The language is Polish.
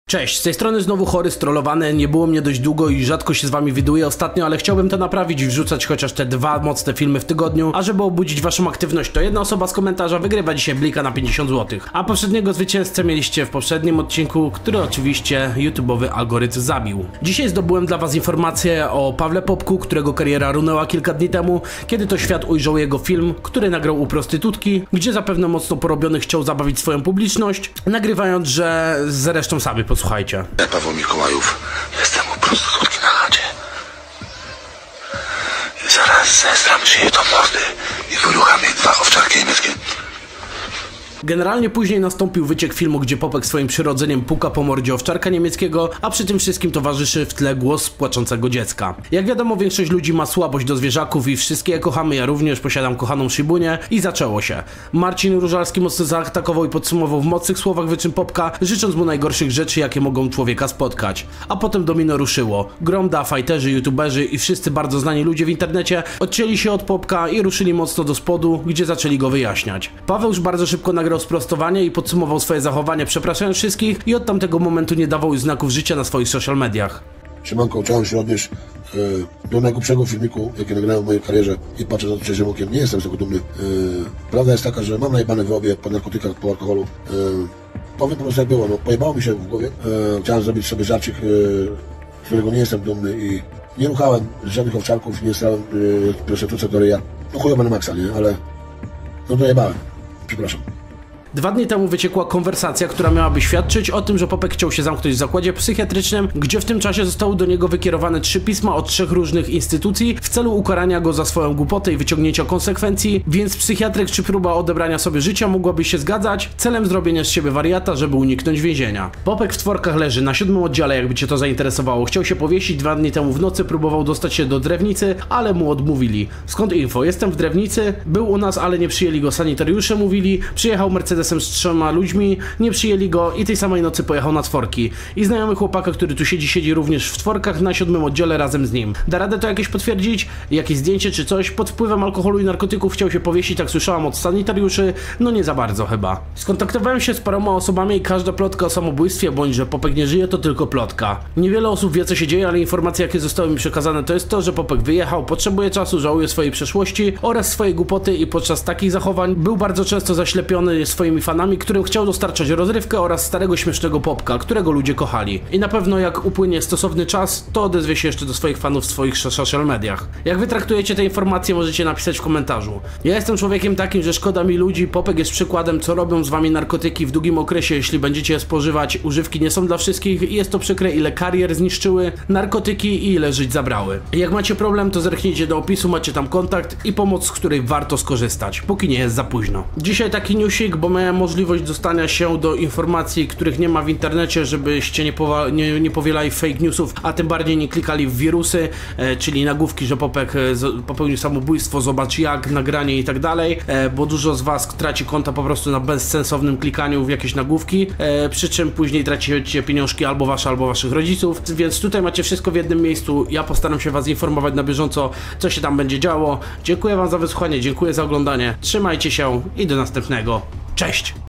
Cześć, z tej strony znowu chory, strollowany, nie było mnie dość długo i rzadko się z wami widuję ostatnio, ale chciałbym to naprawić i wrzucać chociaż te 2 mocne filmy w tygodniu, a żeby obudzić waszą aktywność, to jedna osoba z komentarza wygrywa dzisiaj blika na 50 zł. A poprzedniego zwycięzcę mieliście w poprzednim odcinku, który oczywiście YouTube'owy algorytm zabił. Dzisiaj zdobyłem dla was informację o Pawle Popku, którego kariera runęła kilka dni temu, kiedy to świat ujrzał jego film, który nagrał u prostytutki, gdzie zapewne mocno porobiony chciał zabawić swoją publiczność, nagrywając, że zresztą sami posłuchajcie. Paweł Mikołajów, jestem u prostytutki na chacie. I zaraz zestram się jej do mordy i wyrucham jej 2 owczarki niemieckie. Generalnie później nastąpił wyciek filmu, gdzie Popek swoim przyrodzeniem puka po mordzie owczarka niemieckiego, a przy tym wszystkim towarzyszy w tle głos płaczącego dziecka. Jak wiadomo, większość ludzi ma słabość do zwierzaków i wszystkie je kochamy, ja również posiadam kochaną Shibunię i zaczęło się. Marcin Różalski mocno zaatakował i podsumował w mocnych słowach wyczyn Popka, życząc mu najgorszych rzeczy, jakie mogą człowieka spotkać. A potem domino ruszyło. Gromda, fajterzy, youtuberzy i wszyscy bardzo znani ludzie w internecie odcięli się od Popka i ruszyli mocno do spodu, gdzie zaczęli go wyjaśniać. Paweł już bardzo szybko nagrał sprostowanie i podsumował swoje zachowanie, przepraszając wszystkich, i od tamtego momentu nie dawał już znaków życia na swoich social mediach. Siemanko, chciałem się odnieść do najgłupszego filmiku, jaki nagrałem w mojej karierze i patrzę na to trzeźwym okiem. Nie jestem z tego dumny. Prawda jest taka, że mam najebane w obie po narkotykach, po alkoholu. Powiem po prostu jak było, no, pojebało mi się w głowie. Chciałem zrobić sobie żarcik, z którego nie jestem dumny i nie ruchałem żadnych owczarków, nie strałem prostytucję do ryja. No chujowa na maksa, nie? Ale no dojebałem. Przepraszam. 2 dni temu wyciekła konwersacja, która miałaby świadczyć o tym, że Popek chciał się zamknąć w zakładzie psychiatrycznym, gdzie w tym czasie zostały do niego wykierowane 3 pisma od 3 różnych instytucji w celu ukarania go za swoją głupotę i wyciągnięcia konsekwencji, więc psychiatryk czy próba odebrania sobie życia mogłaby się zgadzać, celem zrobienia z siebie wariata, żeby uniknąć więzienia. Popek w Tworkach leży na 7. oddziale, jakby cię to zainteresowało. Chciał się powiesić, 2 dni temu w nocy próbował dostać się do Drewnicy, ale mu odmówili. Skąd info? Jestem w Drewnicy, był u nas, ale nie przyjęli go sanitariusze, mówili, przyjechał Mercedesem z 3 ludźmi, nie przyjęli go i tej samej nocy pojechał na Tworki. I znajomy chłopaka, który tu siedzi również w Tworkach na 7. oddziale razem z nim. Da radę to jakieś potwierdzić? Jakieś zdjęcie czy coś? Pod wpływem alkoholu i narkotyków chciał się powiesić, tak słyszałam od sanitariuszy, no nie za bardzo chyba. Skontaktowałem się z paroma osobami i każda plotka o samobójstwie bądź że Popek nie żyje to tylko plotka. Niewiele osób wie co się dzieje, ale informacje jakie zostały mi przekazane to jest to, że Popek wyjechał, potrzebuje czasu, żałuje swojej przeszłości oraz swojej głupoty i podczas takich zachowań był bardzo często zaślepiony swoimi fanami, którym chciał dostarczać rozrywkę oraz starego śmiesznego Popka, którego ludzie kochali. I na pewno jak upłynie stosowny czas, to odezwie się jeszcze do swoich fanów w swoich social mediach. Jak wy traktujecie te informacje, możecie napisać w komentarzu. Ja jestem człowiekiem takim, że szkoda mi ludzi, Popek jest przykładem, co robią z wami narkotyki w długim okresie, jeśli będziecie je spożywać. Używki nie są dla wszystkich i jest to przykre, ile karier zniszczyły narkotyki i ile żyć zabrały. Jak macie problem, to zerknijcie do opisu, macie tam kontakt i pomoc, z której warto skorzystać, póki nie jest za późno. Dzisiaj taki newsik, bo miałem możliwość dostania się do informacji, których nie ma w internecie, żebyście nie powielali fake newsów, a tym bardziej nie klikali w wirusy, czyli nagłówki, że Popek popełnił samobójstwo, zobacz jak, nagranie i tak dalej, bo dużo z was traci konta po prostu na bezsensownym klikaniu w jakieś nagłówki, przy czym później tracicie pieniążki albo wasze, albo waszych rodziców, więc tutaj macie wszystko w jednym miejscu. Ja postaram się was informować na bieżąco, co się tam będzie działo. Dziękuję wam za wysłuchanie, dziękuję za oglądanie, trzymajcie się i do następnego. Cześć!